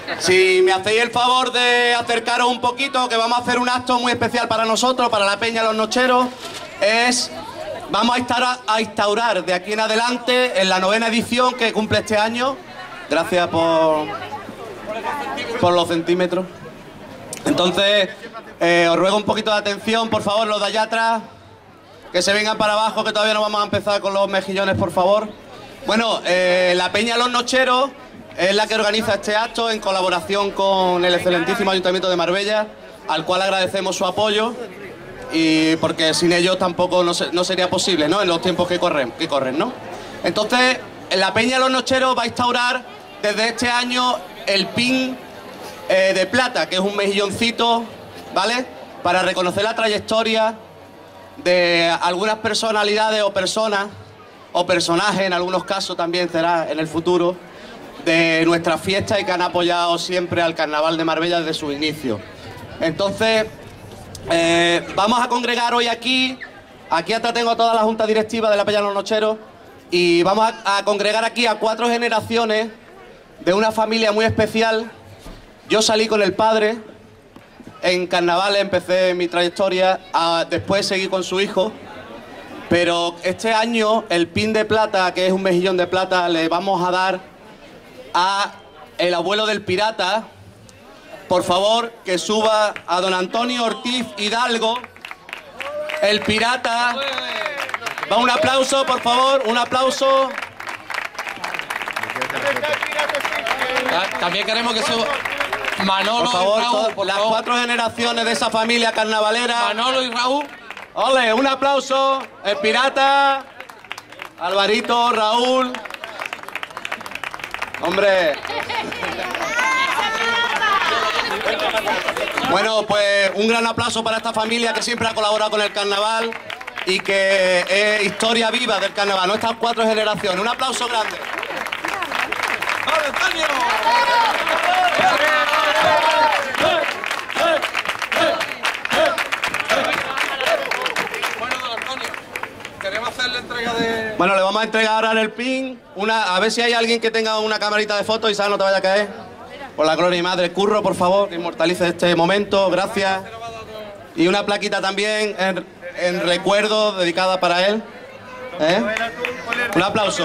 Si me hacéis el favor de acercaros un poquito, que vamos a hacer un acto muy especial para nosotros, para la Peña Los Nocheros. Vamos a instaurar de aquí en adelante, en la 9ª edición que cumple este año. Gracias por los centímetros. Entonces, os ruego un poquito de atención, por favor, los de allá atrás, que se vengan para abajo, que todavía no vamos a empezar con los mejillones, por favor. Bueno, la Peña Los Nocheros es la que organiza este acto en colaboración con el excelentísimo Ayuntamiento de Marbella, al cual agradecemos su apoyo, y porque sin ellos tampoco no sería posible, ¿no?, en los tiempos que corren, ¿no? Entonces, la Peña Los Nocheros va a instaurar desde este año el pin de plata, que es un mejilloncito, ¿vale?, para reconocer la trayectoria de algunas personalidades o personas, o personajes, en algunos casos también será en el futuro, de nuestras fiestas y que han apoyado siempre al Carnaval de Marbella desde su inicio. Entonces, vamos a congregar hoy aquí atrás tengo a toda la junta directiva de la Peña Los Nocheros, y vamos a congregar aquí a 4 generaciones de una familia muy especial. Yo salí con el padre en carnavales, empecé mi trayectoria, después seguí con su hijo, pero este año el pin de plata, que es un mejillón de plata, le vamos a dar a el abuelo del pirata. Por favor, que suba a don Antonio Ortiz Hidalgo, el pirata. Va, un aplauso, por favor, un aplauso. También queremos que suba Manolo, por favor, y Raúl, por las favor. 4 generaciones de esa familia carnavalera. Manolo y Raúl. Ole, un aplauso. El pirata, Alvarito, Raúl. Hombre. Bueno, pues un gran aplauso para esta familia que siempre ha colaborado con el carnaval y que es historia viva del carnaval, nuestras 4 generaciones. Un aplauso grande. ¡Vamos, Antonio! Bueno, don Antonio, queremos hacer la entrega de... Bueno, le vamos a entregar ahora el pin. A ver si hay alguien que tenga una camarita de fotos, Isabel, no te vaya a caer. Por la gloria y madre, Curro, por favor, que inmortalice este momento, gracias. Y una plaquita también en recuerdo dedicada para él. Un aplauso.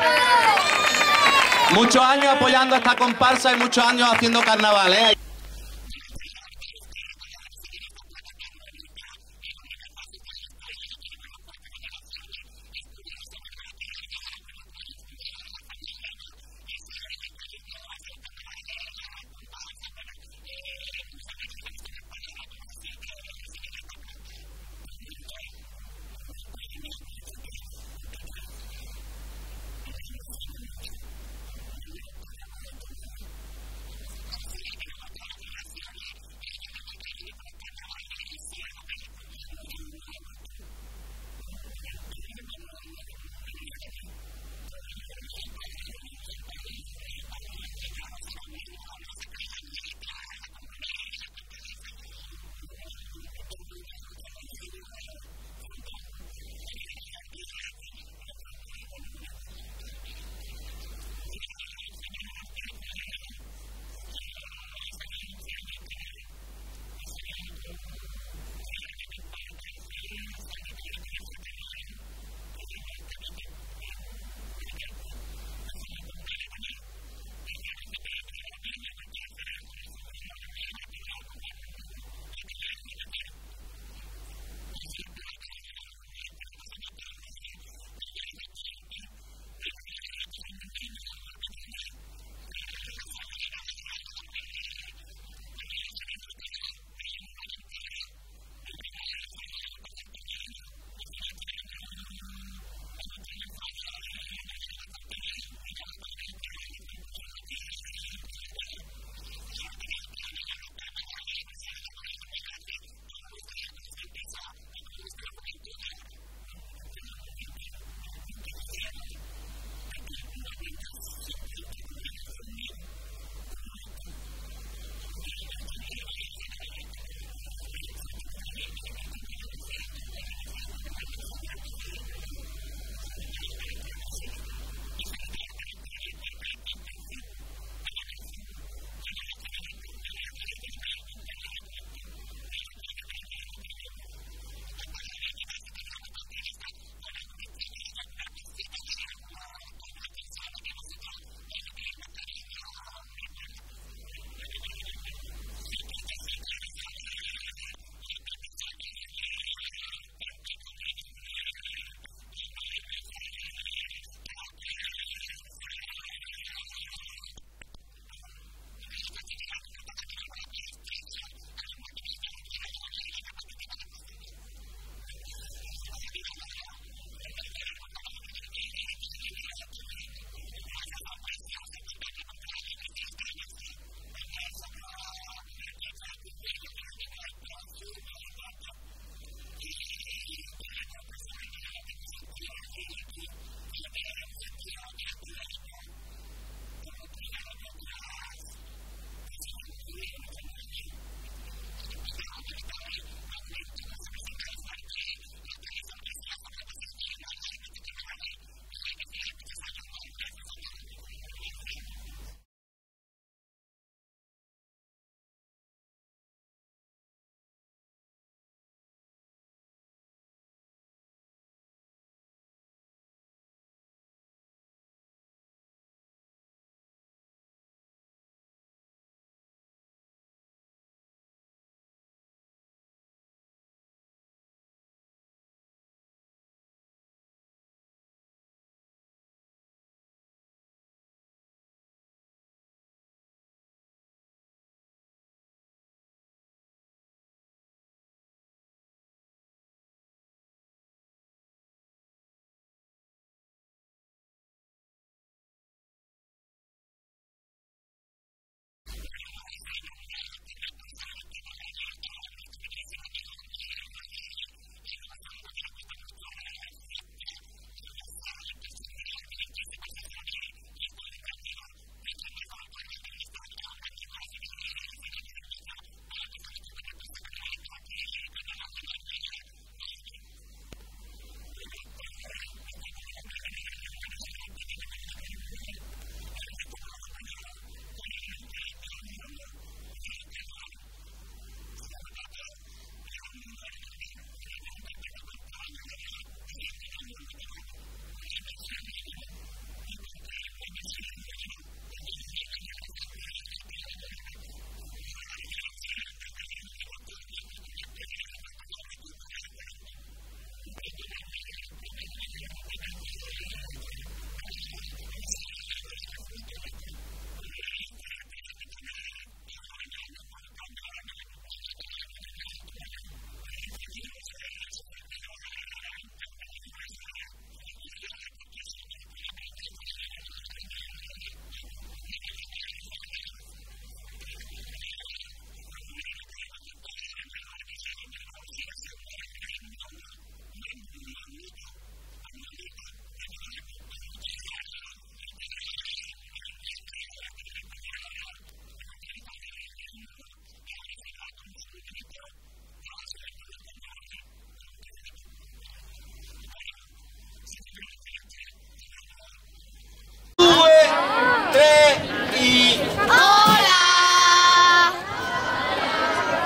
Muchos años apoyando a esta comparsa y muchos años haciendo carnaval, ¿eh?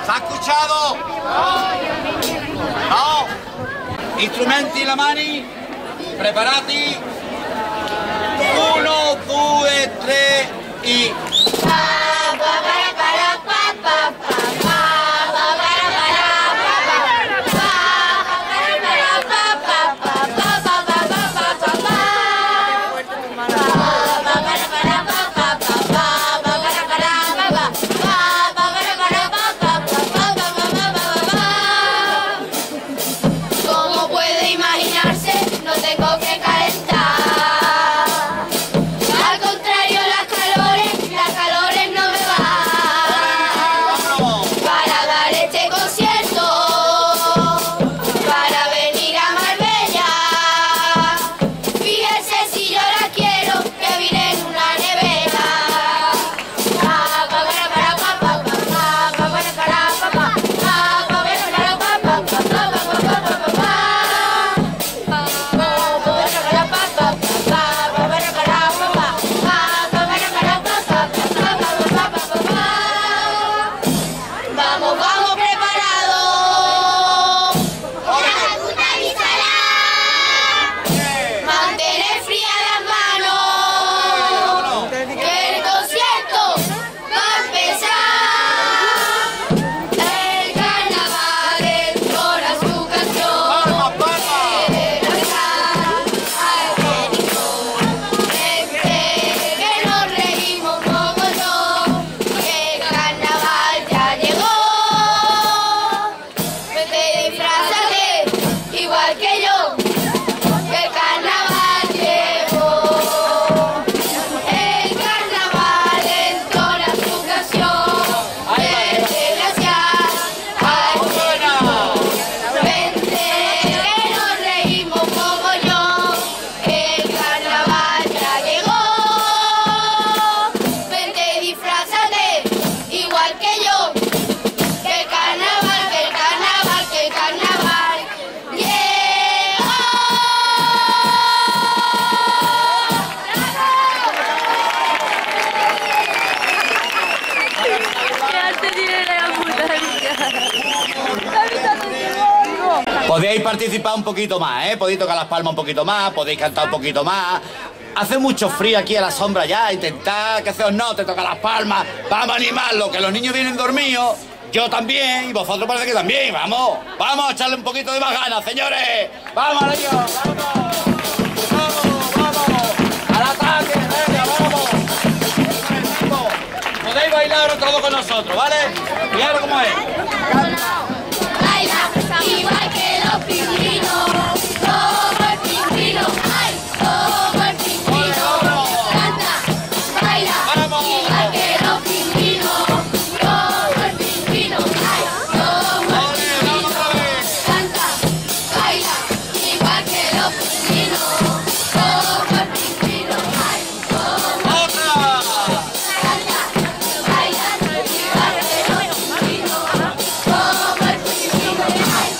¿Se ha escuchado? No. Instrumenti la mani. Preparati. 1, 2, 3 y... Podéis participar un poquito más, ¿eh? Podéis tocar las palmas un poquito más, podéis cantar un poquito más. Hace mucho frío aquí a la sombra ya, intentad que se os note, tocar las palmas. Vamos a animarlo, que los niños vienen dormidos, yo también, y vosotros parece que también. Vamos, vamos a echarle un poquito de más ganas, señores. Vamos, niños, vamos. Vamos, al ataque, venga, vamos. Podéis bailar todo con nosotros, ¿vale? Mirad cómo es. Igual que los pingüinos, como el pingüino, ay, como el pingüino, canta, baila, igual que los pingüinos, como el pingüino, ay, como el pingüino, canta, baila, igual que los pingüinos, como el pingüino, ay, como el pingüino, canta, baila, igual que los pingüinos, como el pingüino, ay.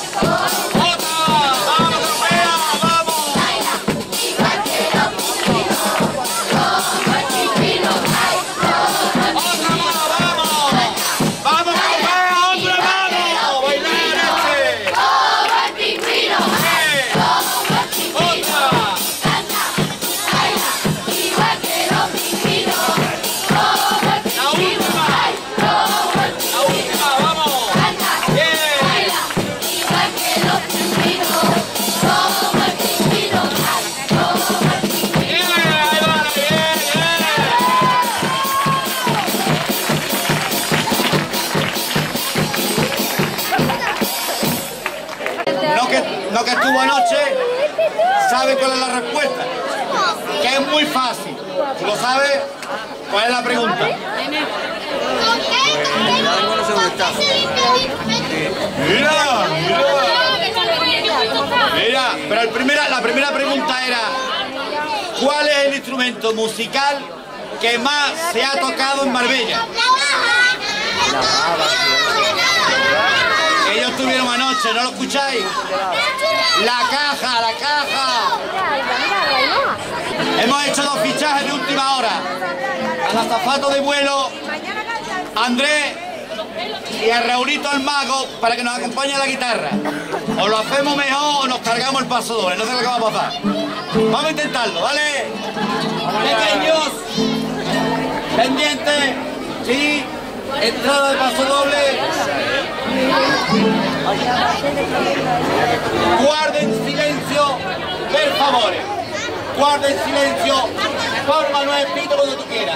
Lo que estuvo anoche, ¿sabe cuál es la respuesta? Que es muy fácil. ¿Tú lo sabes? ¿Cuál es la pregunta? Mira, pero la primera pregunta era: ¿cuál es el instrumento musical que más se ha tocado en Marbella? Que ellos tuvieron anoche, ¿no lo escucháis? La caja, la caja. Hemos hecho 2 fichajes de última hora. Al azafato de vuelo, Andrés y a Raulito el mago para que nos acompañe a la guitarra. O lo hacemos mejor o nos cargamos el paso doble, no sé lo que va a pasar. Vamos a intentarlo, ¿vale? Pequeños, pendientes, sí, entrada de paso doble. Guarden silencio, por favor. Guarden silencio. Forma no pito cuando tú quieras.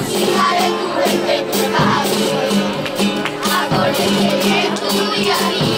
Acordes que tu día a día.